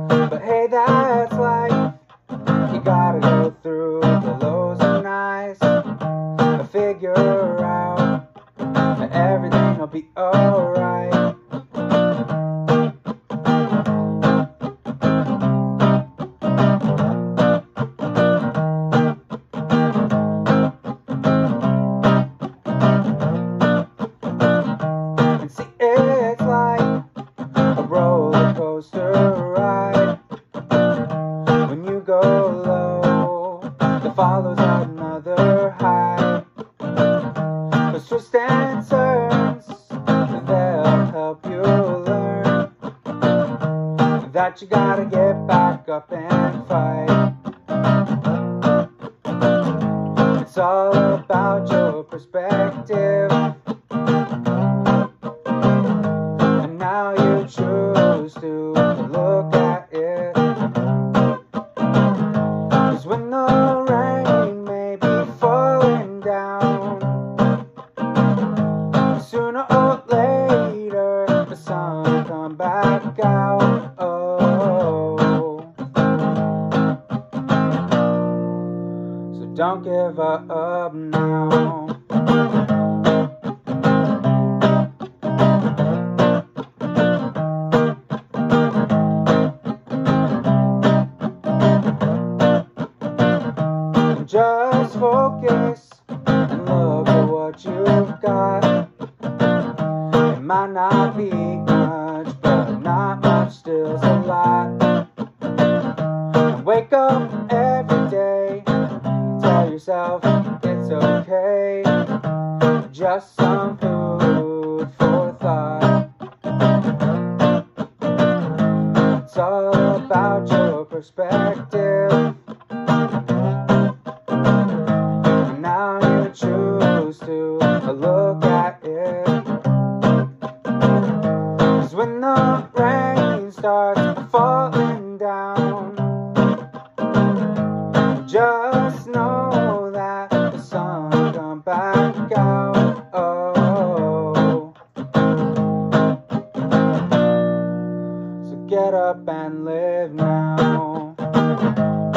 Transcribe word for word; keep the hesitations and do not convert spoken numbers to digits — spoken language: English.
But hey, that's life. You gotta go through the lows and highs to figure out that everything will be alright. And see, it's like a roller coaster ride. When you go low, there follows another high. Those twists and turns, they'll help you learn that you gotta get back up and fight. It's all about your perspective, and now you choose to look at it. 'Cause when the rain may be falling down, sooner or later the sun will come back out. Oh, so don't give up now. Just focus and look at what you've got. It might not be much, but not much still's a lot. And wake up every day, tell yourself it's okay. Just some food for thought. It's all about your perspective. Choose to look at it. 'Cause when the rain starts falling down, just know that the sun will come back out. Oh, so get up and live now.